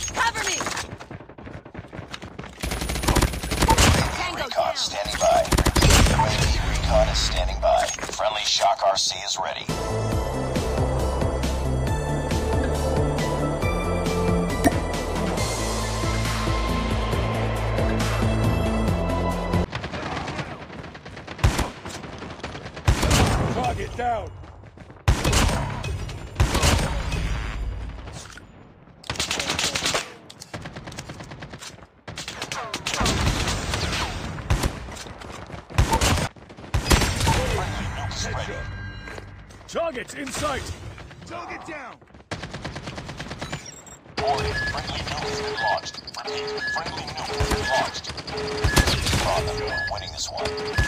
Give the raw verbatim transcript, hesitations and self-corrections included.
Cover me! Tango Recon down. standing by. U A V recon is standing by. Friendly Shock R C is ready. Target down. Target's in sight. Target down. Warning, friendly nuke has been launched. Repeat, friendly nuke has been launched. We're on them. We're winning this one.